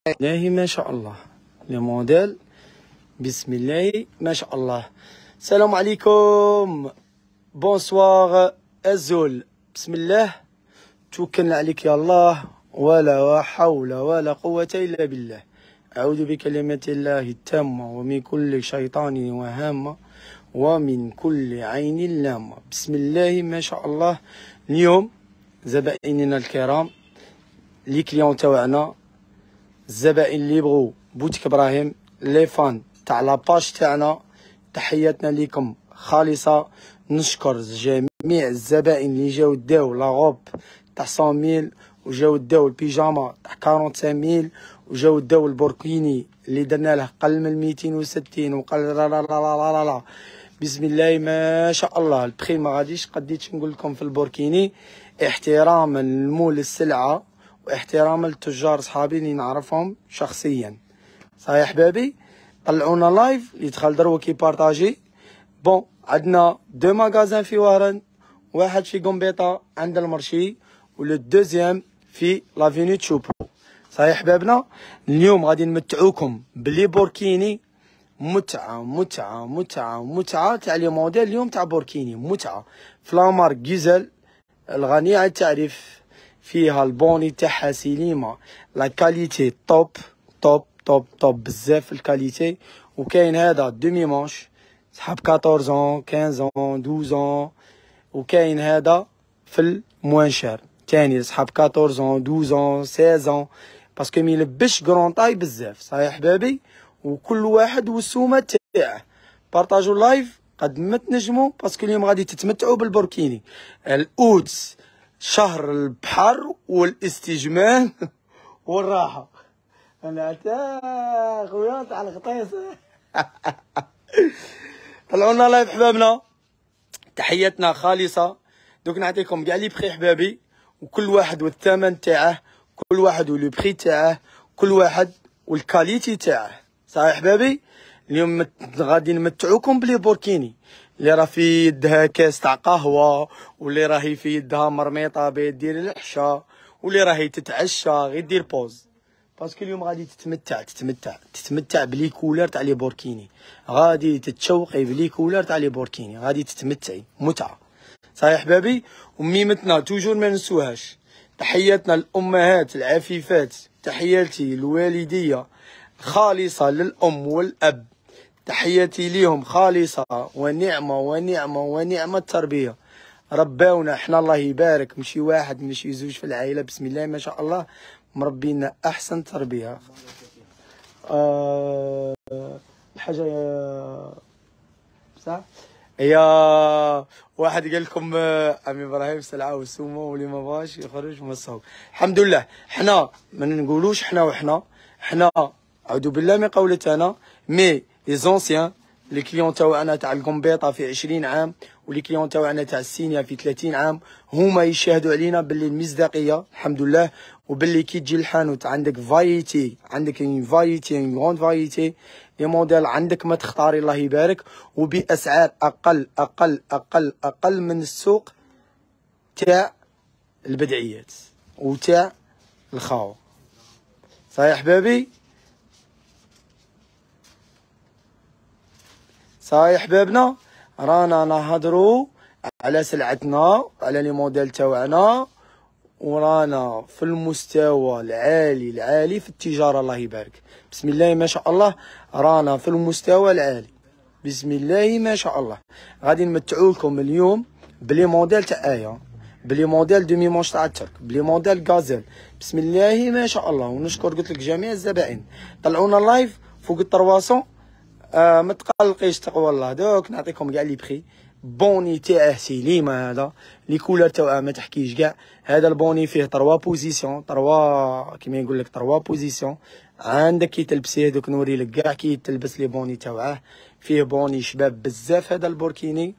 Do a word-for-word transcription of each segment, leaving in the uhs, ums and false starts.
الله ما شاء الله. لي موديل بسم الله ما شاء الله. السلام عليكم. بونسوار الزول. بسم الله توكلنا عليك يا الله، ولا حول ولا قوة إلا بالله. أعوذ بكلمات الله التامة ومن كل شيطان وهامة ومن كل عين لامة. بسم الله ما شاء الله. اليوم زبائننا الكرام، لي كليون تاعنا، الزبائن اللي يبغوا بوتيك ابراهيم، لي فان تاع لاباج تاعنا، تحياتنا ليكم خالصة. نشكر جميع الزبائن اللي جاو داو لاغوب تاع مية ميل، وجاو داو البيجاما تاع خمسين ميل، وجاو داو البوركيني اللي درنا له قل من ميتين وستين وقل لا لا لا لا لا لا. بسم الله ما شاء الله. البخي ما غاديش قديتش نقول لكم في البوركيني، احتراما لمول السلعة واحتراما للتجار صحابي اللي نعرفهم شخصيا. صحيح حبابي؟ طلعونا لايف اللي دخل دروا كي بارطاجي. بون عندنا دو ماغازان في وهران، واحد في قنبيطة عند المرشي، ولو دوزيام في لافيني تشوبو. صحيح حبابنا؟ اليوم غادي نمتعوكم بلي بوركيني، متعة متعة متعة متعة تاع لي موديل اليوم تاع بوركيني، متعة فلامار جيزل الغنية عن التعريف، فيها البوني تاعها سليمة، لا كاليتي توب توب توب توب بزاف الكاليتي. وكاين هذا دومي مانش صحاب أربعطاش عام خمسطاش عام اثناش عام، وكاين هذا في الموان شار تاني صحاب أربعطاش عام اثناش عام ستة عام، باسكو ميلبسش كرون طاي بزاف. صحيح حبابي؟ وكل واحد والسومه تاعه. بارطاجوا اللايف قد ما تنجموا، باسكو اليوم غادي تتمتعوا بالبوركيني. الاوت شهر البحر والاستجمام والراحه. انا تا خويا تاع الغطيس. طلعونا لايف حبابنا، تحياتنا خالصه. دوك نعطيكم كاع لي بخي حبابي، وكل واحد والثمن تاعه، كل واحد ولو بخي تاعه، كل واحد والكاليتي تاعه. صحيح حبابي؟ اليوم غادي نمتعوكم بلي بوركيني، اللي راه في يدها كاس تاع قهوه، واللي راهي في يدها مرميطه باه دير العشاء، واللي راهي تتعشى غير دير بوز، باسكو اليوم غادي تتمتع تتمتع تتمتع بلي كولر تاع لي بوركيني، غادي تتشوقي بلي كولر تاع لي بوركيني، غادي تتمتعي متعه. صحيح حبابي؟ وميمتنا توجور ما نسوهاش، تحياتنا للامهات العفيفات، تحياتي الوالديه خالصة للأم والأب، تحياتي ليهم خالصة، ونعمة ونعمة ونعمة التربية. رباونا احنا الله يبارك، مشي واحد مشي زوج في العائلة، بسم الله ما شاء الله، مربينا أحسن تربية. أه الحاجة يا صح؟ يا واحد قال لكم عمي ابراهيم سلعه والسومه واللي ما بغاش يخرج مصوب. الحمد لله حنا ما نقولوش حنا وحنا، حنا أعوذ بالله من قولتنا، مي لي زونسيان لي كليون تاعنا تاع القنبيطه في عشرين عام، ولي كليون تاعنا تاع السينيا في ثلاثين عام، هما يشاهدوا علينا باللي المصداقيه الحمد لله، وباللي كي تجي الحانوت عندك فايتي، عندك اون فايتي اون غوند فايتي لي موديل، عندك ما تختاري الله يبارك، وباسعار اقل اقل اقل اقل من السوق تاع البدعيات وتاع الخاو. صحيح حبابي؟ صحيح حبابنا؟ رانا نهضروا على سلعتنا على لي موديل تاوعنا، ورانا في المستوى العالي العالي في التجاره الله يبارك. بسم الله ما شاء الله، رانا في المستوى العالي بسم الله ما شاء الله. غادي نمتعوكم اليوم بلي موديل تاع ايا، بلي موديل دومي مونش تاع الترك، بلي موديل غازيل، بسم الله ما شاء الله. ونشكر قلت لك جميع الزبائن طلعونا لايف فوق الترواسون. آه ما تقلقيش تقوى الله. دوك نعطيكم كاع لي بخي. بوني تاعه سليمه، هذا لي كولر تاعه ما تحكيش كاع. هذا البوني فيه تروا بوزيسيون، تروا كيما يقول لك تروا بوزيسيون. عندك كي تلبسيه دوك نوري لك كاع كي تلبس لي بوني تاعه. فيه بوني شباب بزاف هذا البوركيني.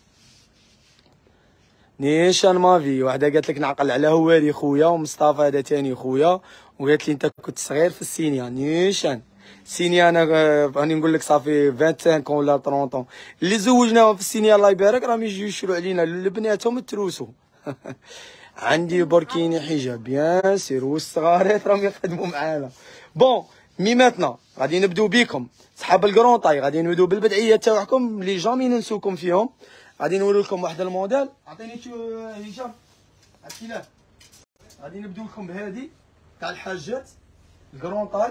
نيشان مافي واحده قالت لك نعقل على هواري خويا، ومصطفى هذا تاني خويا، وقالت لي انت كنت صغير في السينيا. نيشان سينيا انا راني نقول لك صافي خمسة وعشرين ولا ثلاثين اللي زوجناهم في السينيا الله يبارك راهم يجيو يشرو علينا لبناتهم التروسو. عندي بوركيني حجاب بيان سير، والصغارات راهم يخدموا معانا، بون مي ماتنا غادي نبداو بيكم صحاب الكرون طاي، غادي نبداو بالبدعيه تاعكم اللي جامي ننسوكم فيهم. غادي نوري لكم واحد الموديل. عطيني هشام الكلاب. غادي نبداو لكم بهادي تاع الحاجات الكرون طاي.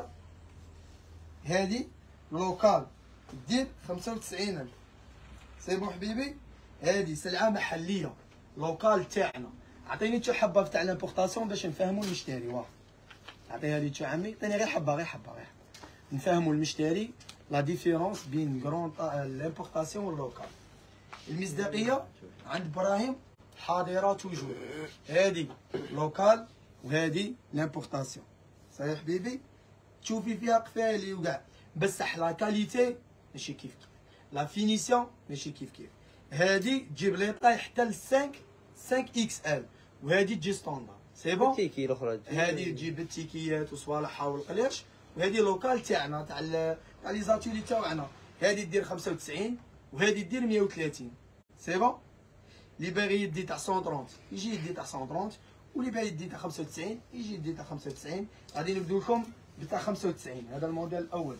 هادي لوكال دير خمسة وتسعين ألف. سي بون حبيبي، هادي سلعه محليه لوكال تاعنا. عطيني تشو حبه تاع لامبورطاسيون باش نفهموا المشتري. واه عطي هادي تشو عمي، عطيني غير حبه غير حبه غير نفهموا المشتري لا ديفيرونس بين كرون لامبورطاسيون واللوكال. المصداقيه عند ابراهيم حاضره توجور. هادي لوكال وهادي لامبورطاسيون. صحيح حبيبي، تشوفي فيها قفالي وكاع، بصح لا كاليتي ماشي كيف كيف، لا فينيسيون ماشي كيف كيف. هادي تجيب لي طاي حتى ل خمسة خمسة اكس ال، وهادي تجي ستوندار. سي بون. التيكي الاخرى هادي تجيب التيكيات وصوالحها والقلاش، وهادي لوكال تاعنا تاع تاع لي زاتولي تاعنا. هادي دير خمسة وتسعين وهادي دير مية وثلاثين. سي بون. اللي باغي يدي تاع مية وثلاثين يجي يدي تاع مية وثلاثين، واللي باغي يدي تاع خمسة وتسعين يجي يدي تاع خمسة وتسعين. غادي نبداو لكم بتاع خمسة وتسعين. هذا الموديل الاول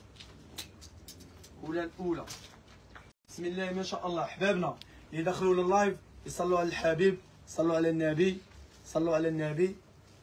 ولا الاولى. بسم الله ما شاء الله. احبابنا اللي دخلوا لللايف يصلوا على الحبيب، صلوا على النبي، صلوا على النبي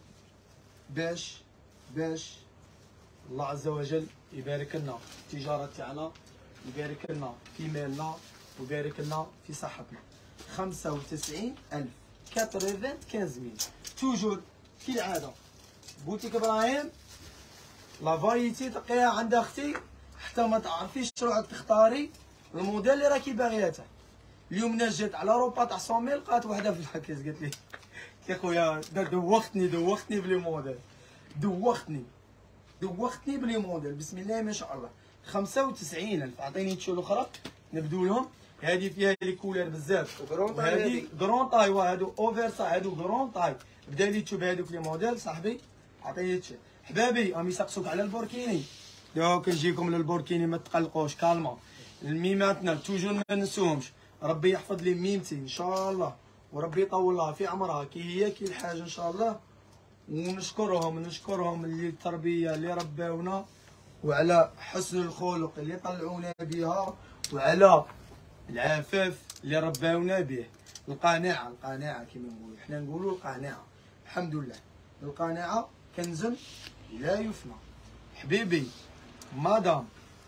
باش باش الله عز وجل يبارك لنا في التجاره تاعنا، يبارك لنا في مالنا، ويبارك لنا في صحتنا. خمسة وتسعين ألف خمسة مية توجور في العاده. بوتيك ابراهيم لا فايتي تلقاها عند اختي حتى ما تعرفيش تروحي تختاري الموديل اللي راكي باغياته. اليوم ناس جات على روبا تاع مية ميل، لقات وحده في الحكاز قالت لي يا خويا دوختني دوختني بلي موديل، دوختني دوختني بلي موديل. بسم الله ما شاء الله. خمسة وتسعين ألف. عطيني تشو الاخرى نبدو لهم. هذه فيها لي كولير بزاف، وهذه كرون طاي، وهادو اوفر هادو كرون طاي. بدا لي تشوف هذوك لي موديل صاحبي. عطيني تشو حبابي. راهم يسقسوك على البوركيني، دوك نجيكم للبوركيني ما تقلقوش كالما. الميماتنا توجور ما ننسوهمش. ربي يحفظ لي ميمتي ان شاء الله، وربي يطول لها في عمرها كي هي كي الحاجه ان شاء الله. ونشكرهم نشكرهم اللي التربيه اللي رباونا، وعلى حسن الخلق اللي طلعونا بها، وعلى العفاف اللي رباونا به. القناعه القناعه كما نقولوا حنا، نقولوا القناعه. الحمد لله القناعه كنز لا يفنى. حبيبي مدام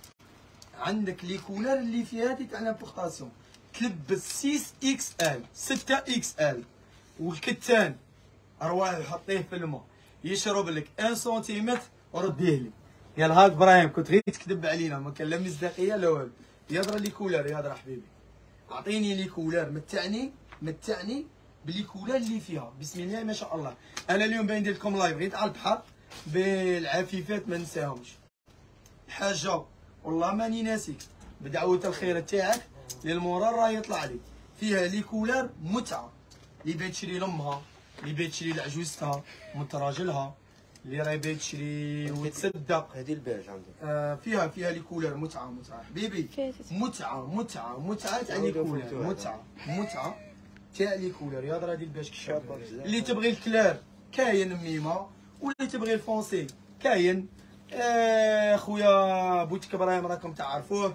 عندك لي كولر اللي فيها هذه تاع لامبورطاسيون، تلبس ستة اكس ال ستة اكس ال، والكتان ارواح حطيه في الماء يشرب لك واحد سنتيمتر ورديه لي. يا هاك ابراهيم كنت غير تكذب علينا، ما كان لا مصداقيه لا والو. يهضر لي كولر يهضر حبيبي. اعطيني لي كولر متعني متعني بلي كولر اللي فيها. بسم الله ما شاء الله. انا اليوم باين ندير لكم لايف غير على البحر بالعفيفات ما ننساهمش. حاجه والله ماني ناسيك بدعوه الخير تاعك للمورال راه يطلع لي فيها لي كولر متعه. اللي باغي تشري لامها، اللي باغي تشري لعجوزتها مت راجلها، اللي راهي باغي تشري وتصدق. هذه الباج عندك آه فيها فيها لي كولر متعه متعه حبيبي. متعه متعه متعه تاع لي كولر، متعه متعه تاع لي كولر. يا درا ديال باش كشابه. اللي تبغي الكلار كاين ميمه، واللي تبغي الفونسي كاين. آه خويا بوتيك ابراهيم راكم تعرفوه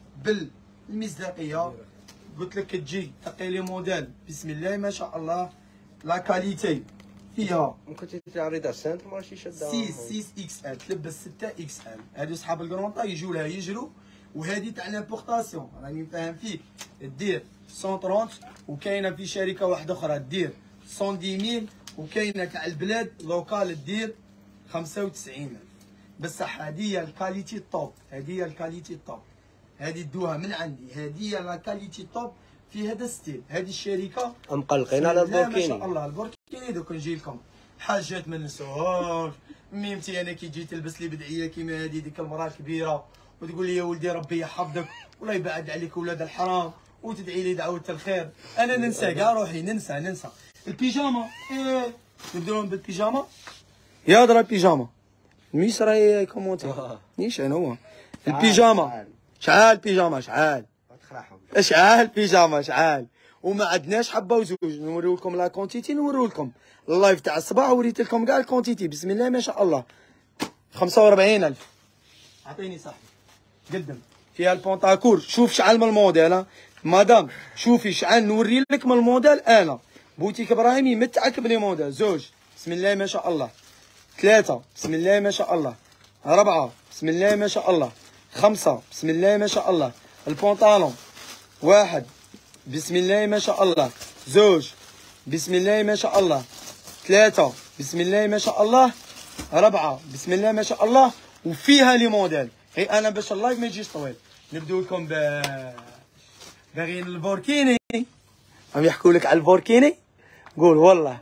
بالمصداقيه. قلت لك تجي تلقي لي موديل بسم الله ما شاء الله. لا كاليتي فيها ممكن تعرض على السنتر ماشي شاده ستة ستة اكس ال، تلبس ستة اكس ال. هادو صحاب الكرونطا يجوا لها يجروا. وهذه تاع لامبورطاسيون راني فاهم فيك، دير مية وثلاثين. وكاينه في شركه واحده اخرى دير مية وعشرين ميل، وكاينه تاع البلاد لوكال دير خمسة وتسعين ألف. بصح هذه هي الكاليتي الطوب، هذه هي الكاليتي الطوب. هذه دوها من عندي، هذه هي لا كاليتي توب في هذا ستيل. هذه الشركه مقلقين على البوركيني ما شاء الله. البوركيني دوك نجي لكم حاجات ما ننسوهاش. ميمتي انا كي تجي تلبس لي بدعيه كيما هذه، ديك المراه كبيره وتقول لي يا ولدي ربي يحفظك ولا يبعد عليك ولاد الحرام، وتدعي لي دعوه الخير. انا ننسى كاع روحي، ننسى ننسى البيجاما. ايه نبداو بالبيجاما. يا درا البيجاما ميس راهي كومونتي نيش انا هو البيجاما. شعال بيجاما شعال شعال بيجاما شعال. وما عندناش حبه وزوج. نوريو لكم لا كونتيتي، نوريو لكم اللايف تاع الصباح وريت لكم كاع الكونتيتي. بسم الله ما شاء الله. خمسة وأربعين ألف. اعطيني صاحبي قدم فيها البونطاكور. شوف شحال من الموديل. ها مدام شوفي شحال نوري لك من الموديل. انا بوتيك ابراهيم يمتعك بلي موديل. زوج بسم الله ما شاء الله، ثلاثة بسم الله ما شاء الله، أربعة بسم الله ما شاء الله، خمسة بسم الله ما شاء الله. البونطالون واحد بسم الله ما شاء الله، زوج بسم الله ما شاء الله، ثلاثة بسم الله ما شاء الله، أربعة بسم الله ما شاء الله. وفيها لي موديل. هي أنا باش اللايف ما يجيش طويل نبدو لكم ب باغيين البوركيني. هم يحكوا لك على البوركيني؟ قول والله.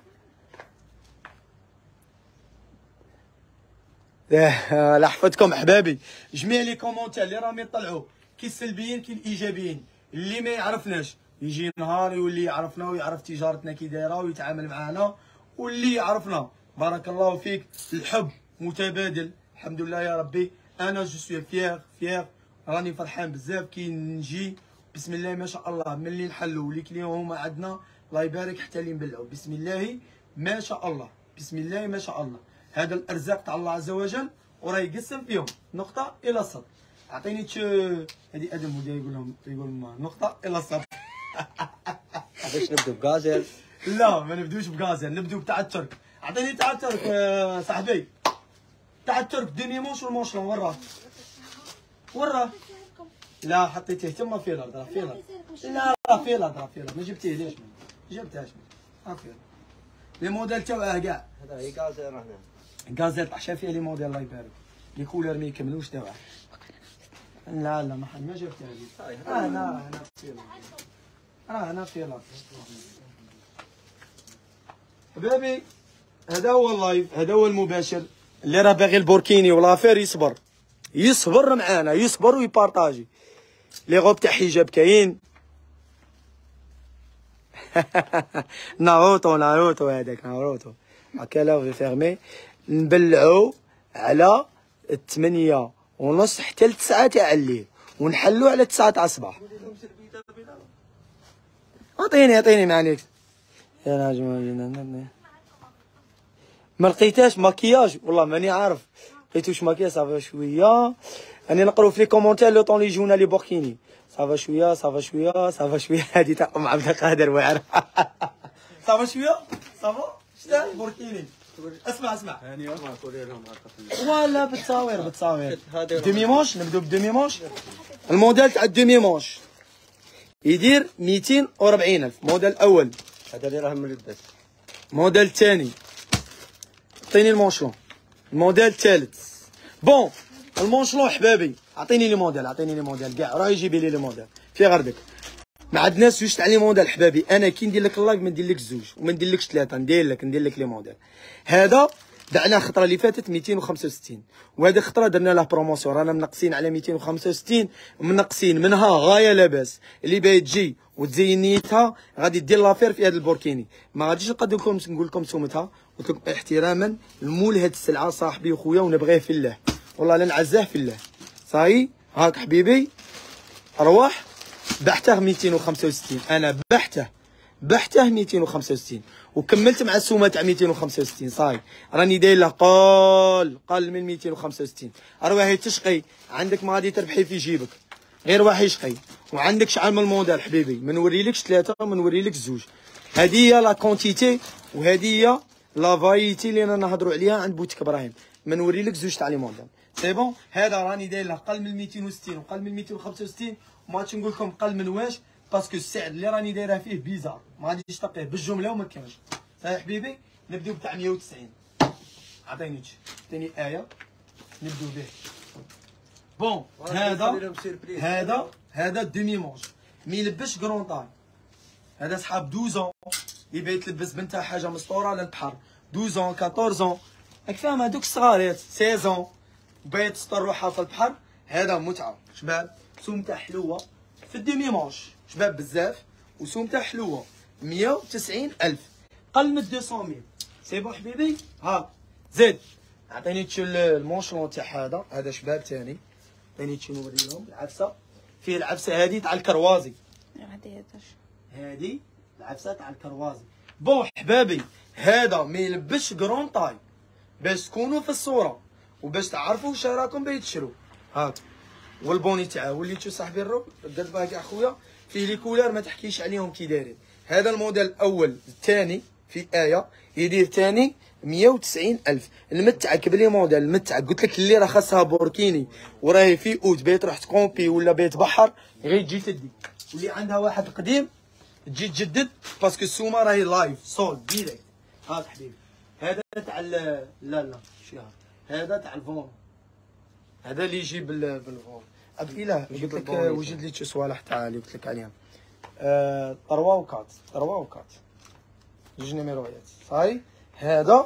لحفتكم احبابي. جميع لي كومونتير اللي راهم يطلعوا كي السلبيين كي الايجابيين. اللي ما يعرفناش يجي نهار يولي يعرفنا ويعرف تجارتنا كي دايره ويتعامل معنا، واللي يعرفنا بارك الله فيك الحب متبادل الحمد لله يا ربي. انا جو سوي فيير فيير راني فرحان بزاف كي نجي بسم الله ما شاء الله. ملي نحلوا لي كليون هما عندنا الله يبارك حتى اللي نبلعوا بسم الله ما شاء الله بسم الله ما شاء الله. هذا الارزاق تاع الله عز وجل وراه يقسم فيهم نقطه الى السطر. اعطيني تش هذه ادم ودا يقول لهم يقول نقطه الى السطر. باش نبدو بغازيل؟ لا ما نبدوش بغازيل، نبدو بتاع الترك. اعطيني تاع الترك يا صاحبي. تاع الترك ديمي مونش والمونشلون وراه وراه. لا حطيتيه تما في الارض راه في الارض. لا راه في الارض راه في الارض. ما جبتيه ليش ما جبتهاش راه في الارض. لي موديل تاعه كاع هذا هي غازيل هنا. غازيل طاح فيها لي موديل الله يبارك. لي كولور ما يكملوش تاعها. لا لا ما حد ما جبتها هذه. اه انا انا في الارض. اه انا في الارض. حبابي هذا هو اللايف، هذا هو المباشر. اللي راه باغي البوركيني والافير يصبر يصبر معانا، يصبر ويبارطاجي. لي غوب تاع حجاب كاين. ناروتو ناروتو هذاك ناروتو هكا لا في فيرمي. نبلعو على الثمانية ونص حتى لتسعة تاع الليل ونحلو على تسعة تاع الصباح. عطيني عطيني معنيك يا ناجم. ما لقيتاش ماكياج والله ماني عارف. لقيتوش ماكياج صافا شويه. راني نقرو في لي كومونتير لو طون لي يجونا لي بوركيني. صافا شويه صافا شويه صافا شويه. هادي تاع ام عبد القادر واعر. صافا شويه صافا شتا بوركيني. اسمع اسمع ولا بالتصاوير بالتصاوير. دومي مونش نبدو بدومي مونش. الموديل تاع الدومي مونش يدير ميتين وأربعين ألف. موديل اول هذا اللي راه ملبس. موديل الثاني عطيني المونشلون. الموديل الثالث بون المونشلون حبابي. عطيني لي موديل عطيني لي موديل كاع راه يجيبي لي لي موديل في غردك. ما عندناش جوج تاع لي موديل حبابي. انا كي ندير لك اللايف ما ندير لكش زوج وما ندير لكش ثلاثه، ندير لك ندير لك لي موديل. هذا دعنا الخطره اللي فاتت ميتين وخمسة وستين وهذه الخطره درنا له بروموسيون. رانا منقصين على ميتين وخمسة وستين ومنقصين منها غايه لاباس. اللي باغي تجي وتزين نيتها غادي دير لافير في هذا البوركيني. ما غاديش نقدر لكم نقول لكم سومتها. قلت لكم احتراما لمول هذه السلعه صاحبي وخويا ونبغيه في الله والله لا نعزاه في الله. صاي هاك حبيبي ارواح بحته ميتين وخمسة وستين. انا بحته بحته ميتين وخمسة وستين وكملت مع السومه تاع ميتين وخمسة وستين. صاي راني داير له قال قال من ميتين وخمسة وستين. ارواحي تشقي عندك ما غادي تربحي في جيبك غير واحد يشقي. وعندك شحال من الموديل حبيبي. ما نوريلكش ثلاثه ما نوريلكش زوج. هذه هي لا كونتيتي وهذه هي لا فايتي اللي رانا نهضروا عليها عند بوتيك ابراهيم. ما نوريلك زوج تاع لي موديل سي بون. هذا راني داير له قل من ميتين وستين وقل من ميتين وخمسة وستين وما غاديش نقول لكم قل من واش باسكو السعر اللي راني دايره فيه بيزار. ما غاديش تلقيه بالجمله وما كانش. صحيح حبيبي نبداو بتاع مية وتسعين. عطيني عطيني ايه نبداو به. بون هذا هذا هذا دومي مونش مي يلبسش كرون طاي. هذا صحاب دوزون اللي باغي تلبس بنتها حاجه مسطوره للبحر. دوزون كاطورزون راك فاهم هذوك الصغاريات سيزون باغي تسطر روحها في البحر. هذا متعه شباب. سومتها حلوه في الدومي مونش شباب بزاف وسومتها حلوه. مية وتسعين ألف قل من مئتين ميل. سي بون حبيبي. ها زيد عطيني تشو المونشلون تاع هذا. هذا شباب ثاني عطيني تشو نوري لهم العفسه. فيه العفسه هذه تاع الكروازي. هذه العفسه تاع الكروازي. بون حبابي هذا ما يلبسش كرون طاي باش تكونوا في الصوره وباش تعرفوا واش راكم باغي تشرو. هاك والبوني تاعه وليتو صاحبي الروب قد باقي اخويا فيه لي كولار ما تحكيش عليهم كي دايرين. هذا الموديل الاول الثاني في ايه يدير ثاني مية وتسعين ألف. نمتعك بلي موديل المتعك قلت لك اللي راه خاصها بوركيني وراهي في اوت بيت تروح تكومبي ولا بيت بحر غير تجي تدي، واللي عندها واحد قديم تجي تجدد باسكو السومه راهي لايف سول ديريكت. هاك حبيبي هذا تاع لا لا شي هذا تاع الفون، هذا اللي يجي بال بالفون. ابي لا قلت لك وجد لي شي صوالح تاع اللي قلت لك عليهم. أه... تروا وكات تروا وكات جوج نيميرويات صاي. هذا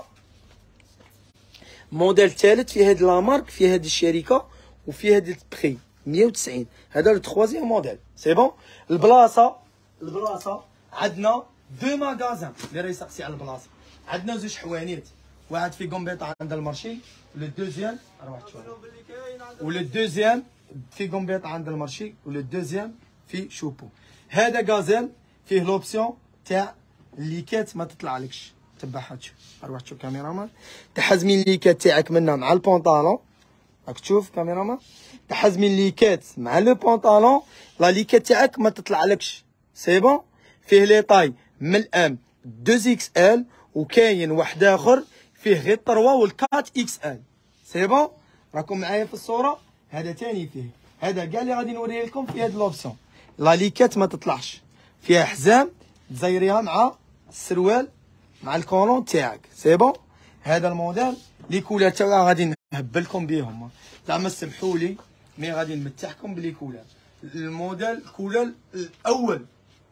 موديل ثالث في هاد لا مارك في هاد الشركه وفي هاد البخي مية وتسعين. هذا لو تخوازيام موديل سي بون. البلاصه البلاصه عندنا دو ماغازان اللي راه يسقسي على البلاصه. عندنا زوج حوانيت، واحد في قنبيطه عند المارشي ولو دوزيام روح تشوف، ولو دوزيام في قنبيطه عند المارشي ولو دوزيام في شوبو. هذا غازيل فيه لوبسيون تاع الليكات ما تطلعلكش، تبعها تشوف روح تشوف كاميرامان. تحزمي الليكات تاعك منها مع البونطالون، راك تشوف كاميرامان، تحزمي الليكات مع لو بونطالون لا ليكات تاعك ما تطلعلكش سي بون. فيه لي طاي من الام اثنين اكس ال وكاين واحد اخر فيه غير ثلاثة والأربعة اكس ال سي بون. راكم معايا في الصوره. هذا ثاني فيه، هذا كاع اللي غادي نوريه لكم في هاد لوبسيون لا ليكات ما تطلعش، فيها حزام تزيريها مع السروال مع الكولون تاعك سي بون. هذا الموديل لي كولار تاعها غادي نهبلكم بيهم زعما سمحوا لي مي غادي نمتعكم بلي كولار. الموديل كولار الاول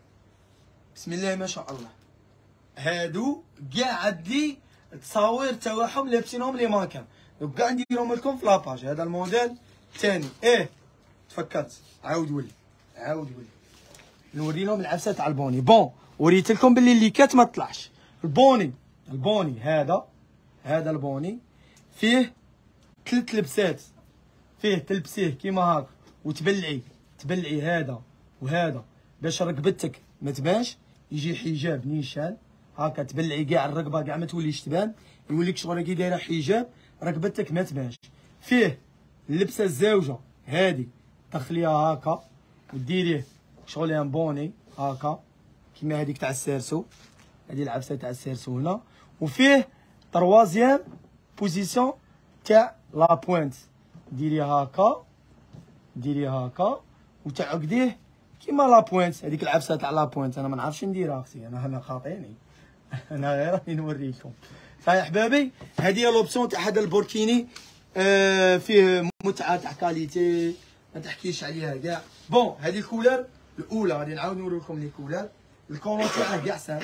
بسم الله ما شاء الله. هادو كاع عندي تصاوير تاعهم لابسينهم لي ماكان وكاع نديرهم لكم في لاباج. هذا الموديل الثاني ايه تفكرت عاود ولي عاود ولي نوري لهم العفسه تاع البوني. بون وريت لكم باللي الليكات ما طلعش. البوني البوني هذا هذا البوني فيه ثلاث لبسات، فيه تلبسيه كيما هاك وتبلعي تبلعي هذا وهذا باش ركبتك ما تبانش، يجي حجاب نيشان هاكا تبلعي كاع الركبه كاع ما توليش تبان، يوليك شغل كي دايره حجاب ركبتك ما تبانش. فيه اللبسه الزاوجه هادي تخليها هاكا وديريه شغل ان بوني هاكا كيما هذيك تاع السيرسو، هذه العفسه تاع السيرسو هنا. وفيه تروازيام بوزيسيون تاع لا بوينت ديري هاكا ديري هاكا وتعقديه كيما لا بوينت. هذيك العفسه تاع لا بوينت انا ما نعرفش نديرها اختي، انا هنا خاطيني انا غير راني نوريكم صاي حبابي. هذه هي لوبسيون تاع هذا البوركيني آه فيه متعه تاع كاليتي ما تحكيش عليها كاع. بون هذه الكولار الاولى غادي نعاود نوريكم لي كولار. الكولون تاعها كاع سامح،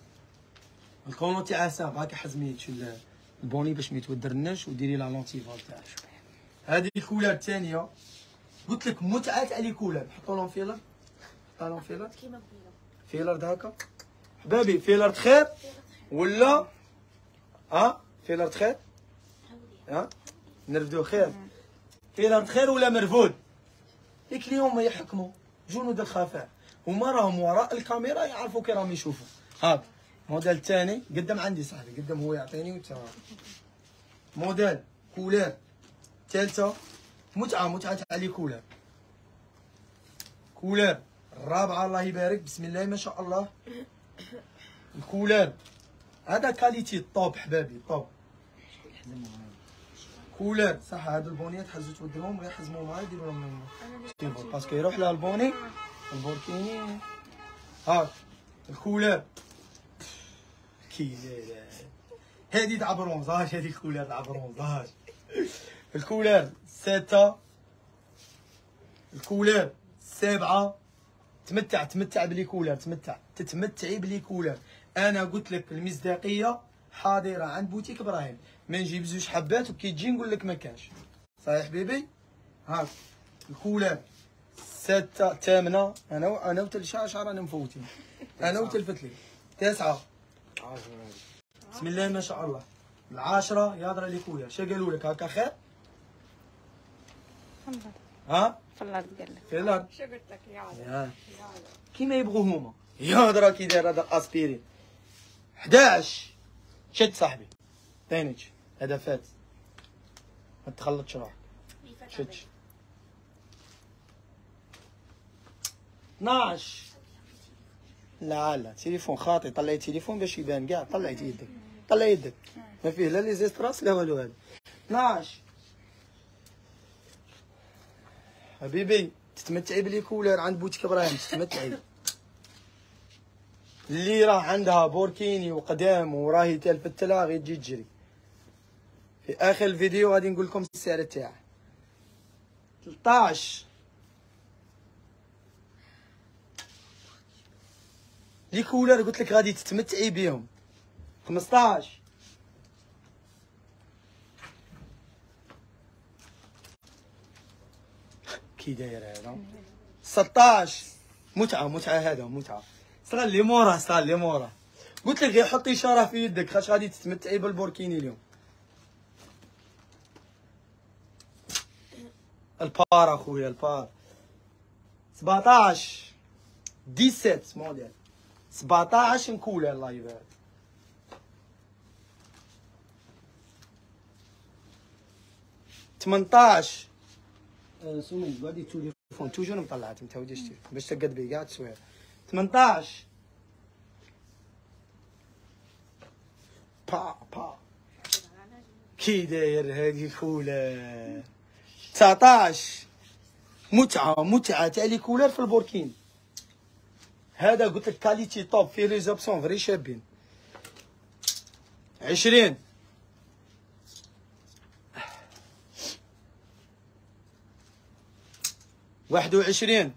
الكولون تاعها سامح هاكا حزميتش البوني باش ما يتودرناش وديري لا لونتيفال تاعها. هذه الكولار الثانيه قلت لك متعه تاع لي كولار. نحطوا لهم فيلر نحطوا لهم فيلر كيما فيلر هاكا حبابي. فيلر خير ولا ها فيلر خير ها نرفدو خير فيلر خير ولا مرفود. ليك اليوم يحكموا جنود الخفاء هما راهم وراء الكاميرا يعرفوا كي راهم يشوفوا. هاك موديل ثاني قدام عندي صاحبي قدام هو يعطيني وتا موديل كولار ثالثه متعه متعه تاع لي كولار. كولار الرابعه الله يبارك بسم الله ما شاء الله. الكولار هذا كاليتي طوب حبابي طوب. كولار صح هذا البونيات حزوا تودهم غير حزموا معايا ديروا لهم باسكو يروح لها البوني البوركيني. هاك الكولار كي هذه تاع برونزاج هذه الكولار تاع برونزاج. الكولار ستة الكولار سبعة. تمتع تمتع بلي كولار تمتع تتمتعي بلي كولار. انا قلت لك المصداقيه حاضره عند بوتيك ابراهيم ما نجيب زوج حبات وكي تجي نقول لك ما كانش صحيح حبيبي. هاك الكولار ستة ثامنة انا انا وتلشاش راني مفوتين انا وتلفت لي تسعة بسم الله ما شاء الله. العاشرة يا درا لي خويا شا قالوا لك هكا خير ها فلار قال لك فلار شو قلت لك يا كيما يبغوا هما يا درا كي داير هذا الاسبيرين حداش شد صاحبي ثانيج هذا فات ما تخلطش روحك. شتش اثناش. لا لا تليفون خاطي، طلعي التليفون باش يبان كاع. طلعي يدك، طلعي يدك، ما فيه لا لي زيستراس لا والو. هذا اثناش. حبيبي تتمتعي بلي كولر عند بوتيك ابراهيم، تتمتعي. اللي راه عندها بوركيني وقدام وراهي تلفت لها غير تجي تجري. في اخر الفيديو غادي نقول لكم السعر تاعها. ثلاثطاش. لي كولر قلت لك غادي تتمتعي بهم. خمسطاش. كي داير هذا. ستطاش. متعة متعة هذا متعة. استغل لي مورا استغل لي مورا. قلت لك غير حطي اشاره في يدك خاطش غادي تتمتعي بالبوركيني اليوم. البار اخويا البار. سبعطاش. سبعة عشر موديل. سبعطاش نكولر الله يبارك. ثمنطاش. أه سمي غادي تليفون توجور مطلعات ما تعاوديش باش تقد بيه كاع التصوير. ثمنطاش. با با كي داير هادي كولر. تسعطاش. متعة متعة تاع لي كولر في البوركين. هذا قلت لك كاليتي توب فيه لي زوبسيون فري شابين. عشرين. واحد وعشرين.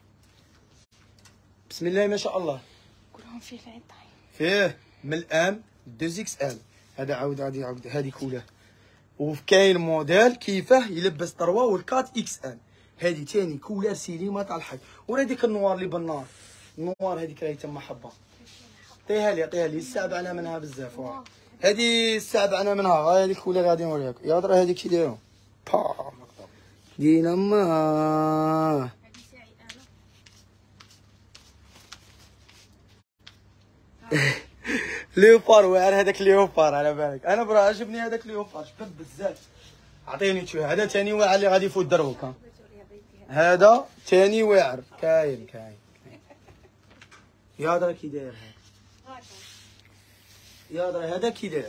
بسم الله ما شاء الله. كلهم فيه العين طايح. فيه من الام اثنين اكس ال. هذا عاود عاود عاود هذه كولر. وكاين موديل كيفاه يلبس طروا والكات اكس ال. هذه ثاني كولر سينما تاع الحي. ورا ديك النوار اللي بالنار. النوار هذيك راهي تما حبه. عطيها لي عطيها لي استعبعنا منها بزاف. هذه استعبعنا منها. هذه الكولر غادي نوريك. يا درا هذيك كي دايرهم. با دينا ما ليوبار واعر. هذاك ليوبار على بالك. انا برا عجبني هذاك ليوبار شباب بزاف. عطيني شويه. هذا ثاني واعر اللي غادي يفوت دروك. هذا ثاني واعر. كاين كاين يا درا كي داير هذا. يا درا هذا كي داير.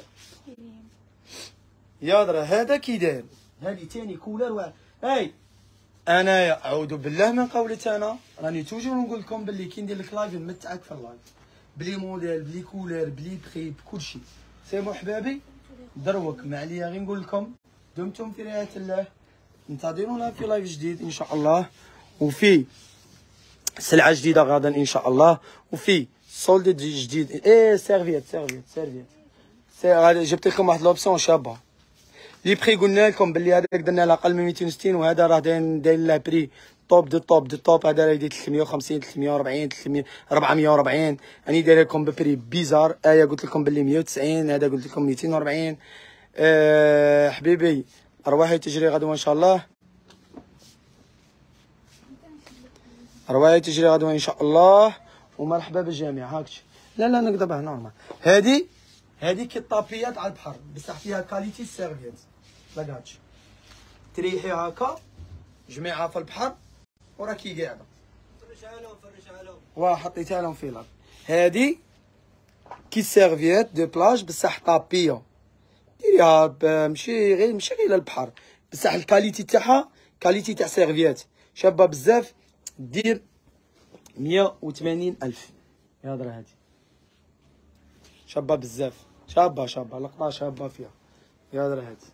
يا درا هذا كي داير. هذه ثاني كولر واعر. هاي انايا اعوذ بالله من قولتي انا راني توجور نقول لكم باللي كي ندير لك لايف نمتعك في اللايف بلي موديل بلي كولر بلي بخي بكلشي. سي بون حبابي دروك ما عليا غير نقول لكم دمتم في رعايه الله. انتظرونا في لايف جديد ان شاء الله، وفي سلعه جديده غدا ان شاء الله، وفي سولد جديد. ايه سيرفيت سيرفيت سيرفيت سي جبت لكم واحد لوبسيون شابه. لي بري قلنا لكم باللي هذاك درنا على اقل من مئتين وستين، وهذا راه داير داير له بري توب دو توب دو توب. هذا راه يدير ثلاثمية وخمسين ثلاثمية وأربعين ثلاثمية أربعمية وأربعين. راني داير لكم ببري بيزار. ايا قلت لكم باللي مئة وتسعين، هذا قلت لكم مئتين وأربعين. أه حبيبي ارواحي تجري غدوه ان شاء الله. ارواحي تجري غدوه ان شاء الله. ومرحبا بالجميع. هاكشي لا لا نقدر نورمال. هذه هذه كي طابيات على البحر بصح فيها كاليتي سيرفيت. لاكاتش تريحي هكا جميعها في البحر وراكي قاعده. فرشها لهم فرشها لهم. واه حطيتها لهم في الارض. هذه كي سيرفيت دو بلاج بصح طابيه. ديريها ماشي غير ماشي غير للبحر بصح الكاليتي تاعها كاليتي تاع سيرفيات شابه بزاف. دير مية وثمانين ألف. يهضر هادي شابه بزاف. شابه شابه لقطه شابه فيها. يهضر هادي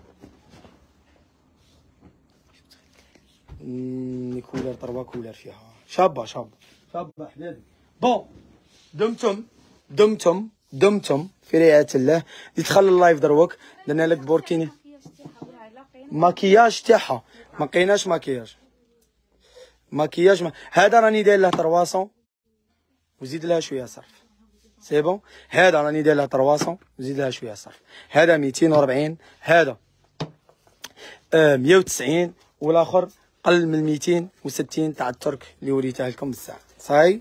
كولر طروا كولر فيها شابه شابه شابه حبيبي. بون دمتم دمتم دمتم في رعاية الله. اللي دخل اللايف دروك درنا لك بوركيني ماكياج تاعها. ما لقيناش ماكياج ماكياج ما. هذا راني داير له ثلاثمية وزيد لها شويه صرف. سي بون. هذا راني داير له ثلاثمية وزيد لها شويه صرف. هذا مئتين وأربعين. هذا آه مئة وتسعين. والاخر قل من مئتين وستين تاع الترك اللي وريتها لكم بالساعه. صاي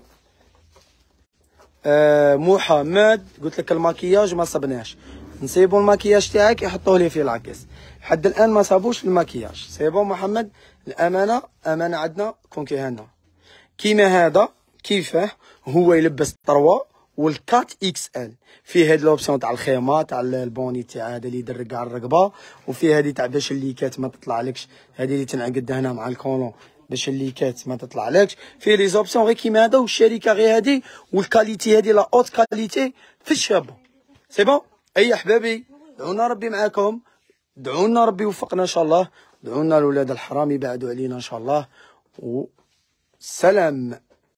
آه محمد قلت لك الماكياج ما صبناش. نصيبوا الماكياج تاعك يحطوه لي في العكس. حد الان ما صابوش الماكياج. سي بون محمد، الامانه امانه عندنا كون كيهنا كيما هذا كيفاه هو يلبس طروا والكات اكس ال. فيه هاد لوبسيون تاع الخيمه تاع البوني تاع هذا اللي يدرك على الرقبه، وفيه هذه تاع باش الليكات ما تطلعلكش، هذه اللي تنعقد هنا مع الكولون باش الليكات ما تطلعلكش. فيه لي زوبسيون غير كيما هذا، والشركه غير هذه، والكاليتي هذه لا اوت كاليتي في الشابه. سي بون اي احبابي، دعونا ربي معاكم، دعونا ربي يوفقنا ان شاء الله، دعونا الاولاد الحرام يبعدوا علينا ان شاء الله. وسلام.